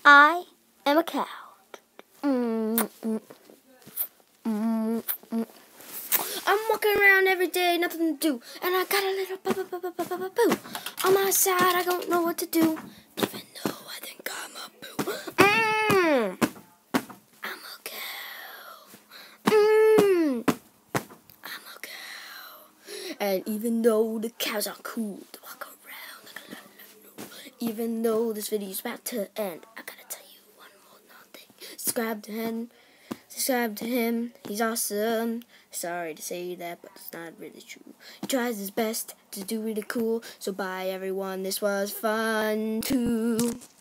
I am a cow. I'm walking around every day, nothing to do, and I got a little poo on my side. I don't know what to do, even though I think I'm a poo. I'm a cow. I'm a cow. And even though the cows are cool to walk around like a even though this video is about to end, I gotta tell you one more thing. Subscribe to him, he's awesome. Sorry to say that, but it's not really true. He tries his best to do really cool, so bye everyone, this was fun too.